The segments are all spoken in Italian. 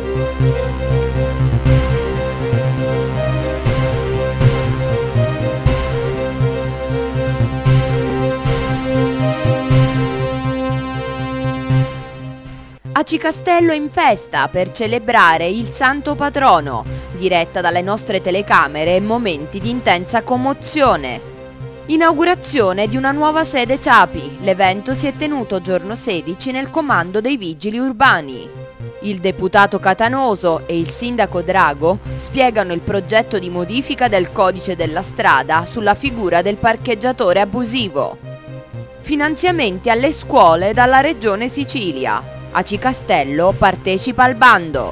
Aci Castello in festa per celebrare il santo patrono, diretta dalle nostre telecamere e momenti di intensa commozione. Inaugurazione di una nuova sede CIAPI, l'evento si è tenuto giorno 16 nel comando dei vigili urbani. Il deputato Catanoso e il sindaco Drago spiegano il progetto di modifica del codice della strada sulla figura del parcheggiatore abusivo. Finanziamenti alle scuole dalla Regione Sicilia. Aci Castello partecipa al bando.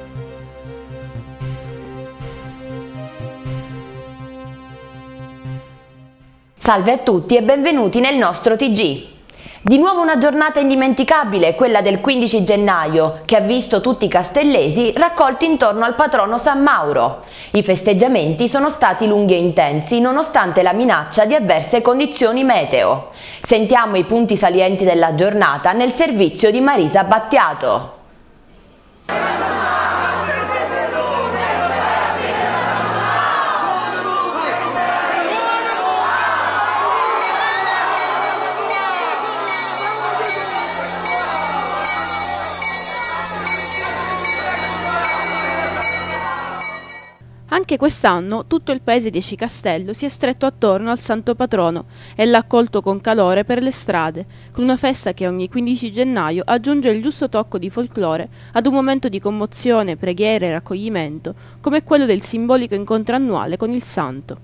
Salve a tutti e benvenuti nel nostro TG. Di nuovo una giornata indimenticabile, quella del 15 gennaio, che ha visto tutti i castellesi raccolti intorno al patrono San Mauro. I festeggiamenti sono stati lunghi e intensi, nonostante la minaccia di avverse condizioni meteo. Sentiamo i punti salienti della giornata nel servizio di Marisa Battiato. Anche quest'anno tutto il paese di Aci Castello si è stretto attorno al santo patrono e l'ha accolto con calore per le strade, con una festa che ogni 15 gennaio aggiunge il giusto tocco di folklore ad un momento di commozione, preghiera e raccoglimento, come quello del simbolico incontro annuale con il santo.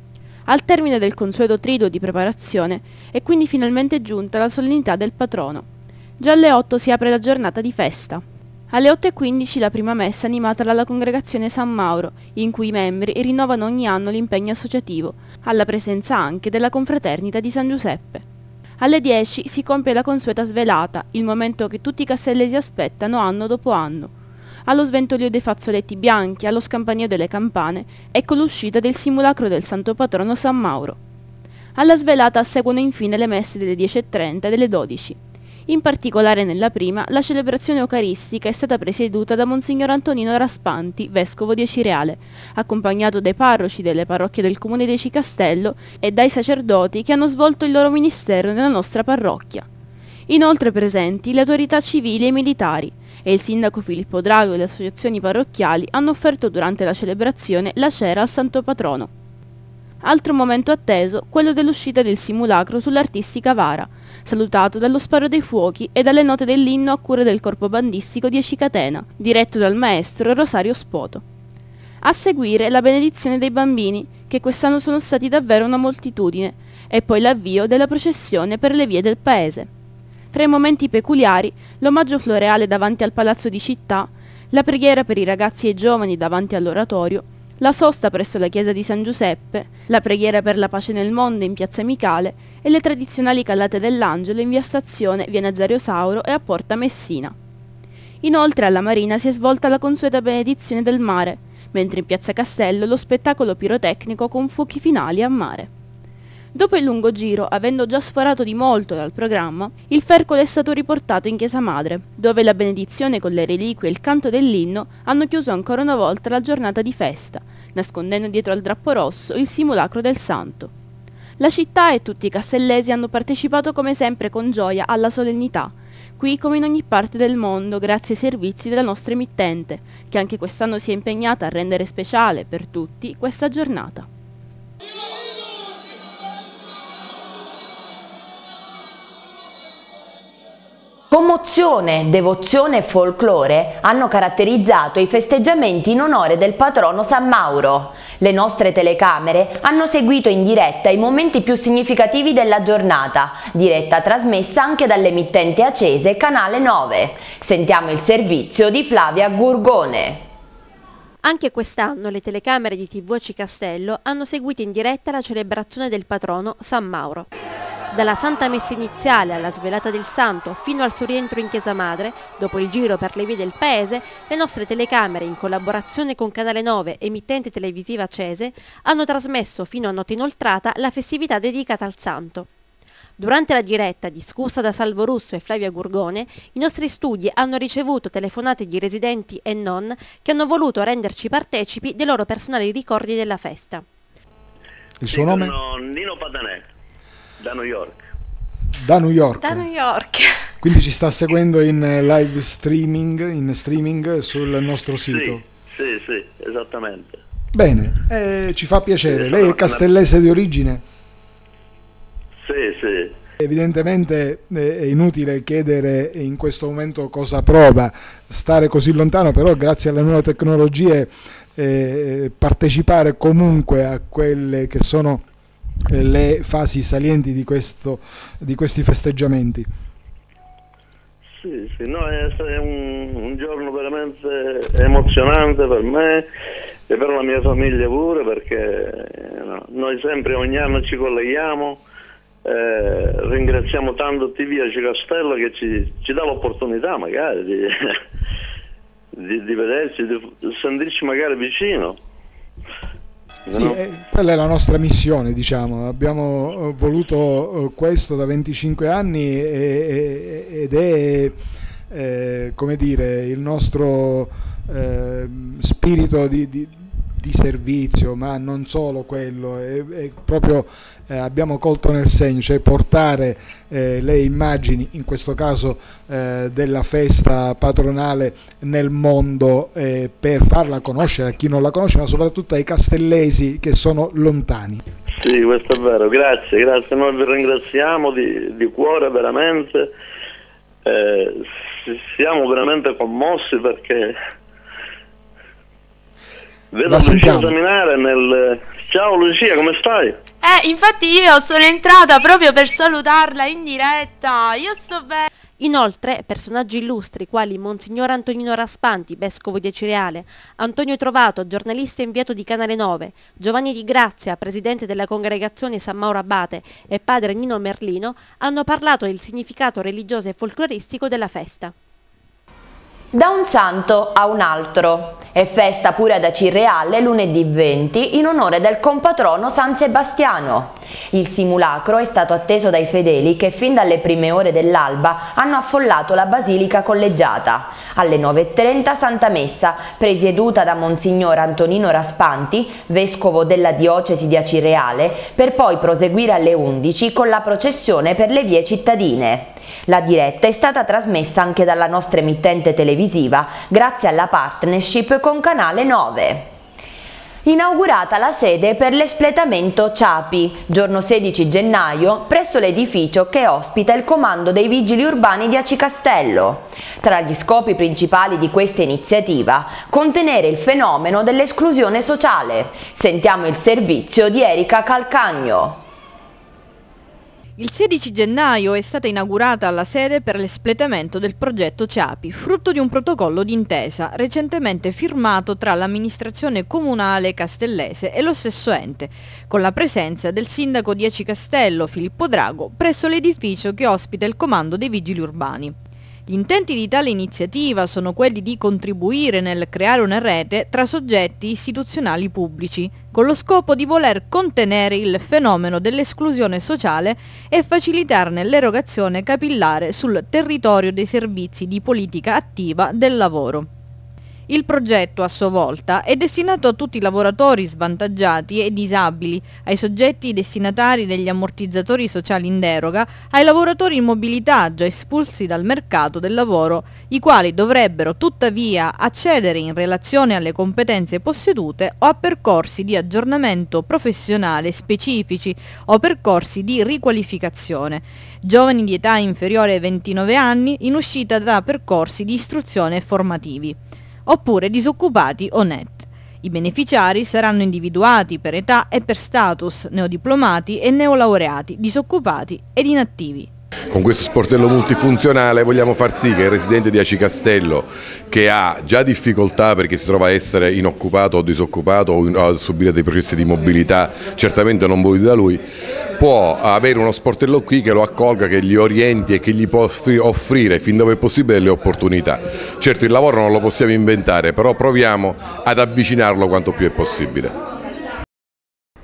Al termine del consueto triduo di preparazione è quindi finalmente giunta la solennità del patrono. Già alle 8 si apre la giornata di festa. Alle 8:15 la prima messa animata dalla congregazione San Mauro, in cui i membri rinnovano ogni anno l'impegno associativo, alla presenza anche della confraternita di San Giuseppe. Alle 10 si compie la consueta svelata, il momento che tutti i castellesi aspettano anno dopo anno. Allo sventolio dei fazzoletti bianchi, allo scampanio delle campane, ecco l'uscita del simulacro del santo patrono San Mauro. Alla svelata seguono infine le messe delle 10:30 e delle 12. In particolare nella prima, la celebrazione eucaristica è stata presieduta da Monsignor Antonino Raspanti, vescovo di Acireale, accompagnato dai parroci delle parrocchie del comune di Aci Castello e dai sacerdoti che hanno svolto il loro ministero nella nostra parrocchia. Inoltre presenti le autorità civili e militari, e il sindaco Filippo Drago e le associazioni parrocchiali hanno offerto durante la celebrazione la cera al santo patrono. Altro momento atteso, quello dell'uscita del simulacro sull'artistica Vara, salutato dallo sparo dei fuochi e dalle note dell'inno a cura del corpo bandistico di Aci Catena, diretto dal maestro Rosario Spoto. A seguire la benedizione dei bambini, che quest'anno sono stati davvero una moltitudine, e poi l'avvio della processione per le vie del paese. Fra i momenti peculiari, l'omaggio floreale davanti al Palazzo di Città, la preghiera per i ragazzi e i giovani davanti all'oratorio, la sosta presso la chiesa di San Giuseppe, la preghiera per la pace nel mondo in piazza Micale e le tradizionali callate dell'Angelo in via Stazione, via Nazario Sauro e a Porta Messina. Inoltre alla Marina si è svolta la consueta benedizione del mare, mentre in piazza Castello lo spettacolo pirotecnico con fuochi finali a mare. Dopo il lungo giro, avendo già sforato di molto dal programma, il Fercolo è stato riportato in chiesa madre, dove la benedizione con le reliquie e il canto dell'inno hanno chiuso ancora una volta la giornata di festa, nascondendo dietro al drappo rosso il simulacro del santo. La città e tutti i castellesi hanno partecipato come sempre con gioia alla solennità, qui come in ogni parte del mondo grazie ai servizi della nostra emittente, che anche quest'anno si è impegnata a rendere speciale per tutti questa giornata. Commozione, devozione e folklore hanno caratterizzato i festeggiamenti in onore del patrono San Mauro. Le nostre telecamere hanno seguito in diretta i momenti più significativi della giornata, diretta trasmessa anche dall'emittente acese Canale 9. Sentiamo il servizio di Flavia Gurgone. Anche quest'anno le telecamere di TV Aci Castello hanno seguito in diretta la celebrazione del patrono San Mauro. Dalla Santa Messa iniziale alla svelata del Santo fino al suo rientro in Chiesa Madre, dopo il giro per le vie del paese, le nostre telecamere, in collaborazione con Canale 9, emittente televisiva Acese, hanno trasmesso fino a notte inoltrata la festività dedicata al Santo. Durante la diretta, discussa da Salvo Russo e Flavia Gurgone, i nostri studi hanno ricevuto telefonate di residenti e non che hanno voluto renderci partecipi dei loro personali ricordi della festa. Il suo nome? Nino Padanè, da New York. Da New York. Da New York. Quindi ci sta seguendo in live streaming sul nostro sito. Sì, esattamente. Bene, ci fa piacere. Lei è castellese di origine? Sì. Evidentemente è inutile chiedere in questo momento cosa prova stare così lontano, però grazie alle nuove tecnologie partecipare comunque a quelle che sono le fasi salienti di questi festeggiamenti. Sì, no, è un giorno veramente emozionante per me e per la mia famiglia pure, perché noi sempre ogni anno ci colleghiamo. Ringraziamo tanto TV Aci Castello che ci dà l'opportunità magari di vederci, di sentirci magari vicino. Sì, quella è la nostra missione, diciamo. Abbiamo voluto questo da 25 anni ed è come dire, il nostro spirito di servizio, ma non solo quello, è proprio abbiamo colto nel segno, cioè portare le immagini, in questo caso della festa patronale, nel mondo per farla conoscere a chi non la conosce, ma soprattutto ai castellesi che sono lontani. Sì, questo è vero, grazie, noi vi ringraziamo di cuore veramente, siamo veramente commossi perché vedo Lucia Seminare nel... Ciao Lucia, come stai? Infatti io sono entrata proprio per salutarla in diretta, io sto bene. Inoltre, personaggi illustri quali Monsignor Antonino Raspanti, vescovo di Acireale, Antonio Trovato, giornalista inviato di Canale 9, Giovanni Di Grazia, presidente della congregazione San Mauro Abate, e padre Nino Merlino, hanno parlato del significato religioso e folcloristico della festa. Da un santo a un altro. È festa pure ad Acireale lunedì 20 in onore del compatrono San Sebastiano. Il simulacro è stato atteso dai fedeli che fin dalle prime ore dell'alba hanno affollato la basilica collegiata. Alle 9:30 Santa Messa, presieduta da Monsignor Antonino Raspanti, vescovo della diocesi di Acireale, per poi proseguire alle 11 con la processione per le vie cittadine. La diretta è stata trasmessa anche dalla nostra emittente televisiva grazie alla partnership con Canale 9. Inaugurata la sede per l'espletamento Ciapi, giorno 16 gennaio, presso l'edificio che ospita il comando dei vigili urbani di Aci Castello. Tra gli scopi principali di questa iniziativa, contenere il fenomeno dell'esclusione sociale. Sentiamo il servizio di Erika Calcagno. Il 16 gennaio è stata inaugurata la sede per l'espletamento del progetto Ciapi, frutto di un protocollo d'intesa recentemente firmato tra l'amministrazione comunale castellese e lo stesso ente, con la presenza del sindaco di Aci Castello, Filippo Drago, presso l'edificio che ospita il comando dei vigili urbani. Gli intenti di tale iniziativa sono quelli di contribuire nel creare una rete tra soggetti istituzionali pubblici, con lo scopo di voler contenere il fenomeno dell'esclusione sociale e facilitarne l'erogazione capillare sul territorio dei servizi di politica attiva del lavoro. Il progetto, a sua volta, è destinato a tutti i lavoratori svantaggiati e disabili, ai soggetti destinatari degli ammortizzatori sociali in deroga, ai lavoratori in mobilità già espulsi dal mercato del lavoro, i quali dovrebbero tuttavia accedere in relazione alle competenze possedute o a percorsi di aggiornamento professionale specifici o percorsi di riqualificazione, giovani di età inferiore ai 29 anni in uscita da percorsi di istruzione formativi, oppure disoccupati o NEET. I beneficiari saranno individuati per età e per status, neodiplomati e neolaureati, disoccupati ed inattivi. Con questo sportello multifunzionale vogliamo far sì che il residente di Aci Castello, che ha già difficoltà perché si trova a essere inoccupato o disoccupato o a subire dei processi di mobilità certamente non voluti da lui, può avere uno sportello qui che lo accolga, che gli orienti e che gli può offrire fin dove è possibile delle opportunità. Certo, il lavoro non lo possiamo inventare, però proviamo ad avvicinarlo quanto più è possibile.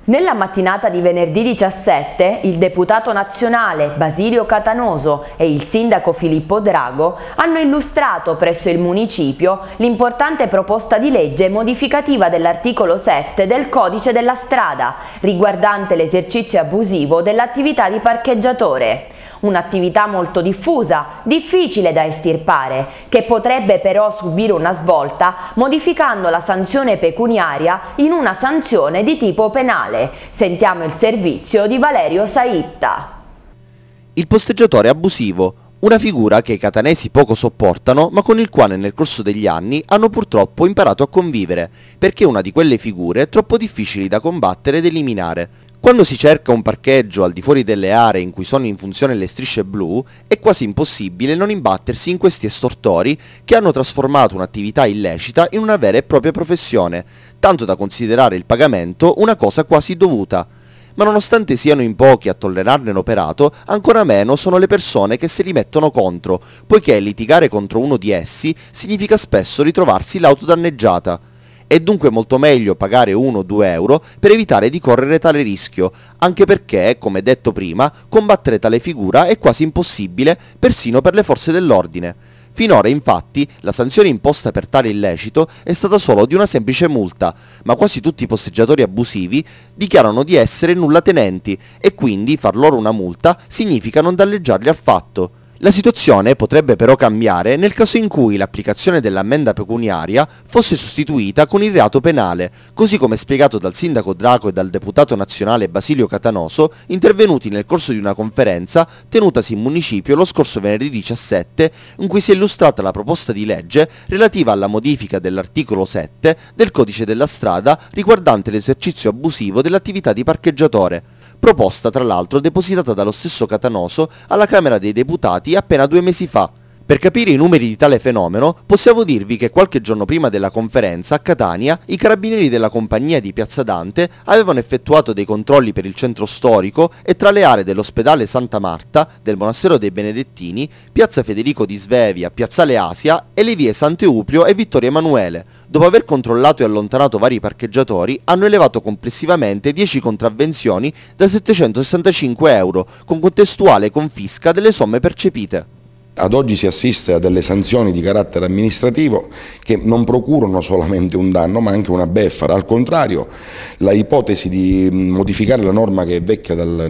Nella mattinata di venerdì 17, il deputato nazionale Basilio Catanoso e il sindaco Filippo Drago hanno illustrato presso il municipio l'importante proposta di legge modificativa dell'articolo 7 del Codice della Strada, riguardante l'esercizio abusivo dell'attività di parcheggiatore. Un'attività molto diffusa, difficile da estirpare, che potrebbe però subire una svolta modificando la sanzione pecuniaria in una sanzione di tipo penale. Sentiamo il servizio di Valerio Saitta. Il posteggiatore abusivo, una figura che i catanesi poco sopportano, ma con il quale nel corso degli anni hanno purtroppo imparato a convivere, perché è una di quelle figure troppo difficili da combattere ed eliminare. Quando si cerca un parcheggio al di fuori delle aree in cui sono in funzione le strisce blu, è quasi impossibile non imbattersi in questi estortori che hanno trasformato un'attività illecita in una vera e propria professione, tanto da considerare il pagamento una cosa quasi dovuta. Ma nonostante siano in pochi a tollerarne l'operato, ancora meno sono le persone che se li mettono contro, poiché litigare contro uno di essi significa spesso ritrovarsi l'auto danneggiata. È dunque molto meglio pagare 1 o 2 euro per evitare di correre tale rischio, anche perché, come detto prima, combattere tale figura è quasi impossibile persino per le forze dell'ordine. Finora, infatti, la sanzione imposta per tale illecito è stata solo di una semplice multa, ma quasi tutti i posteggiatori abusivi dichiarano di essere nullatenenti e quindi far loro una multa significa non danneggiarli affatto. La situazione potrebbe però cambiare nel caso in cui l'applicazione dell'ammenda pecuniaria fosse sostituita con il reato penale, così come spiegato dal sindaco Drago e dal deputato nazionale Basilio Catanoso, intervenuti nel corso di una conferenza tenutasi in municipio lo scorso venerdì 17, in cui si è illustrata la proposta di legge relativa alla modifica dell'articolo 7 del Codice della Strada riguardante l'esercizio abusivo dell'attività di parcheggiatore. Proposta tra l'altro depositata dallo stesso Catanoso alla Camera dei Deputati appena 2 mesi fa. Per capire i numeri di tale fenomeno, possiamo dirvi che qualche giorno prima della conferenza a Catania i carabinieri della compagnia di Piazza Dante avevano effettuato dei controlli per il centro storico e tra le aree dell'ospedale Santa Marta, del monastero dei Benedettini, Piazza Federico di Svevia, Piazzale Asia e le vie Sant'Euplio e Vittorio Emanuele. Dopo aver controllato e allontanato vari parcheggiatori, hanno elevato complessivamente 10 contravvenzioni da 765 euro, con contestuale confisca delle somme percepite. Ad oggi si assiste a delle sanzioni di carattere amministrativo che non procurano solamente un danno ma anche una beffa. Al contrario, la ipotesi di modificare la norma, che è vecchia dal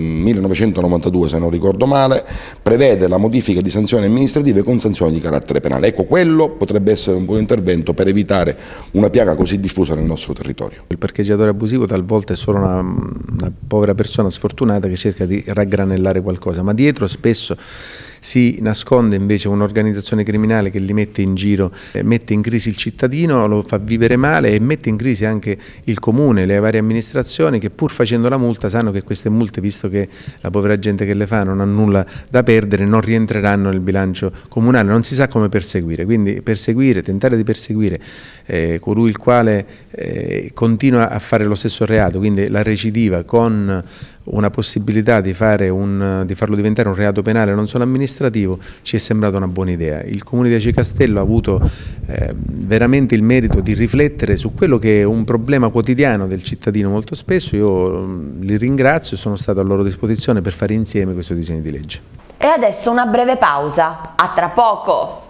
1992 se non ricordo male, prevede la modifica di sanzioni amministrative con sanzioni di carattere penale. Ecco, quello potrebbe essere un buon intervento per evitare una piaga così diffusa nel nostro territorio. Il parcheggiatore abusivo talvolta è solo una povera persona sfortunata che cerca di raggranellare qualcosa, ma dietro spesso si nasconde invece un'organizzazione criminale che li mette in giro, mette in crisi il cittadino, lo fa vivere male e mette in crisi anche il comune, le varie amministrazioni che pur facendo la multa sanno che queste multe, visto che la povera gente che le fa non ha nulla da perdere, non rientreranno nel bilancio comunale, non si sa come perseguire, quindi tentare di perseguire colui il quale continua a fare lo stesso reato, quindi la recidiva, con una possibilità di farlo diventare un reato penale non solo amministrativo, ci è sembrata una buona idea. Il Comune di Aci Castello ha avuto veramente il merito di riflettere su quello che è un problema quotidiano del cittadino molto spesso. Io li ringrazio e sono stato a loro disposizione per fare insieme questo disegno di legge. E adesso una breve pausa, a tra poco!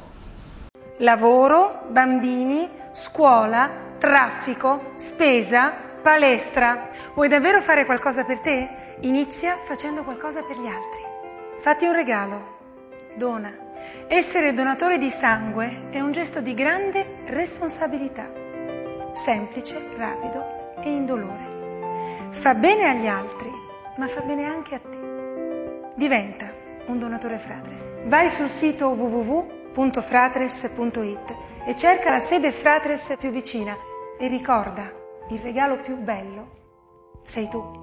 Lavoro, bambini, scuola, traffico, spesa, palestra. Vuoi davvero fare qualcosa per te? Inizia facendo qualcosa per gli altri. Fatti un regalo. Dona. Essere donatore di sangue è un gesto di grande responsabilità. Semplice, rapido e indolore. Fa bene agli altri, ma fa bene anche a te. Diventa un donatore Fratres. Vai sul sito www.fratres.it e cerca la sede Fratres più vicina e ricorda, il regalo più bello sei tu.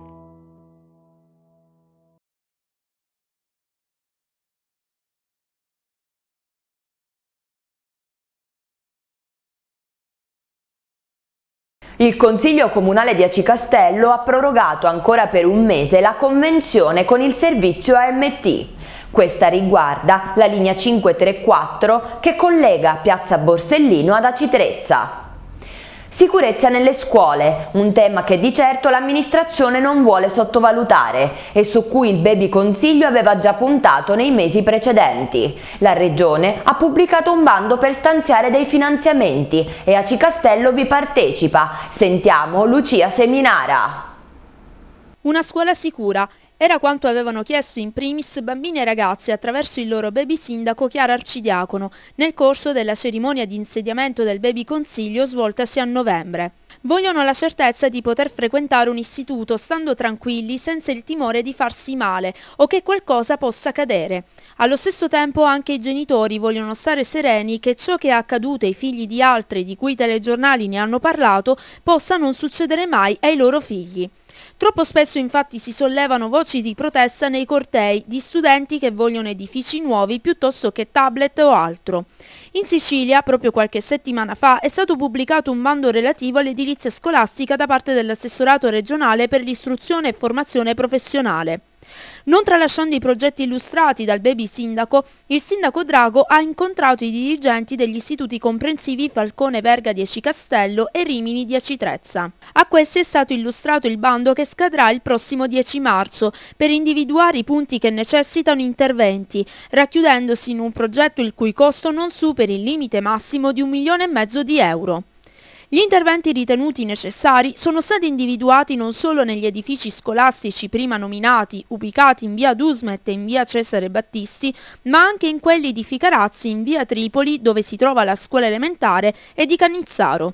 Il Consiglio Comunale di Aci Castello ha prorogato ancora per un mese la convenzione con il servizio AMT. Questa riguarda la linea 534 che collega Piazza Borsellino ad Aci Trezza. Sicurezza nelle scuole, un tema che di certo l'amministrazione non vuole sottovalutare e su cui il Baby Consiglio aveva già puntato nei mesi precedenti. La Regione ha pubblicato un bando per stanziare dei finanziamenti e Aci Castello vi partecipa. Sentiamo Lucia Seminara. Una scuola sicura era quanto avevano chiesto in primis bambini e ragazzi attraverso il loro baby sindaco Chiara Arcidiacono nel corso della cerimonia di insediamento del Baby Consiglio svoltasi a novembre. Vogliono la certezza di poter frequentare un istituto stando tranquilli senza il timore di farsi male o che qualcosa possa accadere. Allo stesso tempo anche i genitori vogliono stare sereni che ciò che è accaduto ai figli di altri di cui i telegiornali ne hanno parlato possa non succedere mai ai loro figli. Troppo spesso infatti si sollevano voci di protesta nei cortei di studenti che vogliono edifici nuovi piuttosto che tablet o altro. In Sicilia, proprio qualche settimana fa, è stato pubblicato un bando relativo all'edilizia scolastica da parte dell'assessorato regionale per l'istruzione e formazione professionale. Non tralasciando i progetti illustrati dal baby sindaco, il sindaco Drago ha incontrato i dirigenti degli istituti comprensivi Falcone Verga di Aci Castello e Rimini di Aci Trezza. A questi è stato illustrato il bando che scadrà il prossimo 10 marzo per individuare i punti che necessitano interventi, racchiudendosi in un progetto il cui costo non superi il limite massimo di 1,5 milioni di euro. Gli interventi ritenuti necessari sono stati individuati non solo negli edifici scolastici prima nominati, ubicati in via Dusmet e in via Cesare Battisti, ma anche in quelli di Ficarazzi in via Tripoli, dove si trova la scuola elementare, e di Canizzaro.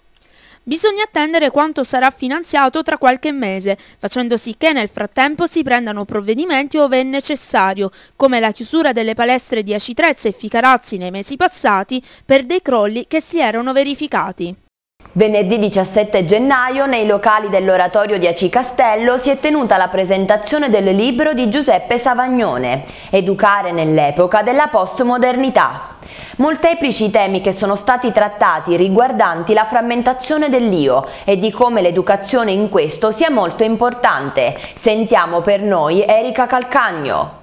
Bisogna attendere quanto sarà finanziato tra qualche mese, facendo sì che nel frattempo si prendano provvedimenti ove è necessario, come la chiusura delle palestre di Aci Trezza e Ficarazzi nei mesi passati per dei crolli che si erano verificati. Venerdì 17 gennaio nei locali dell'oratorio di Aci Castello si è tenuta la presentazione del libro di Giuseppe Savagnone, Educare nell'epoca della postmodernità. Molteplici i temi che sono stati trattati riguardanti la frammentazione dell'io e di come l'educazione in questo sia molto importante. Sentiamo per noi Erika Calcagno.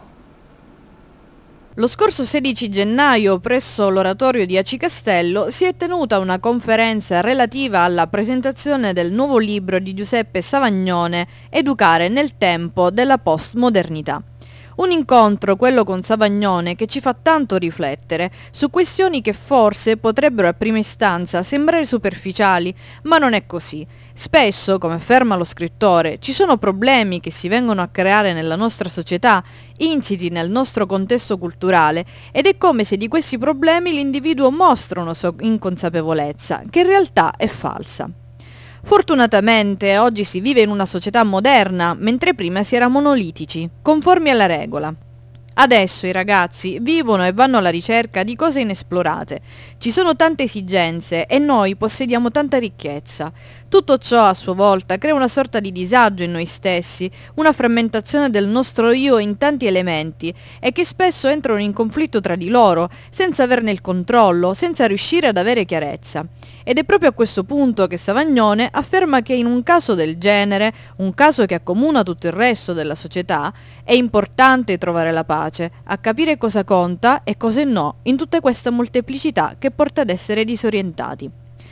Lo scorso 16 gennaio presso l'oratorio di Aci Castello si è tenuta una conferenza relativa alla presentazione del nuovo libro di Giuseppe Savagnone, Educare nel tempo della postmodernità. Un incontro, quello con Savagnone, che ci fa tanto riflettere su questioni che forse potrebbero a prima istanza sembrare superficiali, ma non è così. Spesso, come afferma lo scrittore, ci sono problemi che si vengono a creare nella nostra società, insiti nel nostro contesto culturale, ed è come se di questi problemi l'individuo mostra una sua inconsapevolezza, che in realtà è falsa. Fortunatamente oggi si vive in una società moderna, mentre prima si era monolitici, conformi alla regola. Adesso i ragazzi vivono e vanno alla ricerca di cose inesplorate. Ci sono tante esigenze e noi possediamo tanta ricchezza. Tutto ciò a sua volta crea una sorta di disagio in noi stessi, una frammentazione del nostro io in tanti elementi e che spesso entrano in conflitto tra di loro, senza averne il controllo, senza riuscire ad avere chiarezza. Ed è proprio a questo punto che Savagnone afferma che in un caso del genere, un caso che accomuna tutto il resto della società, è importante trovare la pace, a capire cosa conta e cosa no in tutta questa molteplicità che porta ad essere disorientati.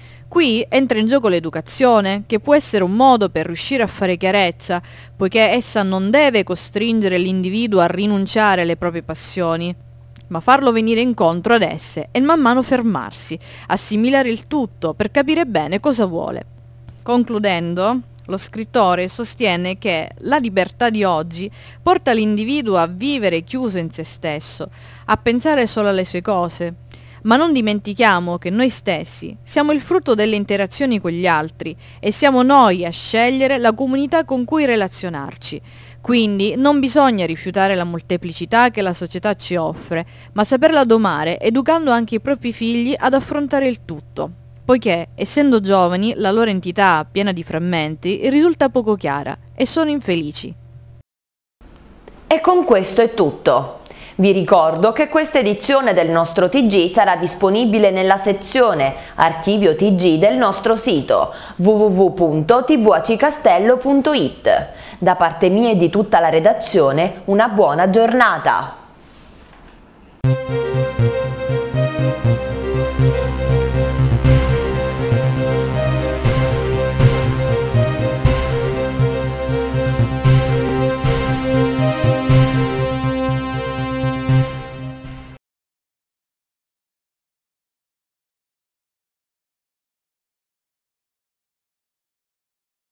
Qui entra in gioco l'educazione, che può essere un modo per riuscire a fare chiarezza, poiché essa non deve costringere l'individuo a rinunciare alle proprie passioni, ma farlo venire incontro ad esse e man mano fermarsi, assimilare il tutto per capire bene cosa vuole. Concludendo, lo scrittore sostiene che la libertà di oggi porta l'individuo a vivere chiuso in se stesso, a pensare solo alle sue cose. Ma non dimentichiamo che noi stessi siamo il frutto delle interazioni con gli altri e siamo noi a scegliere la comunità con cui relazionarci. Quindi non bisogna rifiutare la molteplicità che la società ci offre, ma saperla domare, educando anche i propri figli ad affrontare il tutto, poiché, essendo giovani, la loro entità, piena di frammenti, risulta poco chiara e sono infelici. E con questo è tutto. Vi ricordo che questa edizione del nostro TG sarà disponibile nella sezione Archivio TG del nostro sito www.tvacicastello.it. Da parte mia e di tutta la redazione, una buona giornata!